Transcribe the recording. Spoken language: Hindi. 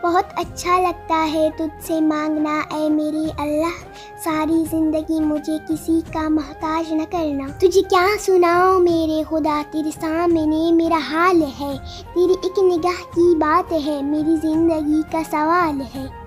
बहुत अच्छा लगता है तुझसे मांगना ऐ मेरे अल्लाह, सारी ज़िंदगी मुझे किसी का मोहताज न करना। तुझे क्या सुनाओ मेरे खुदा, तेरे सामने मेरा हाल है, तेरी एक निगाह की बात है, मेरी ज़िंदगी का सवाल है।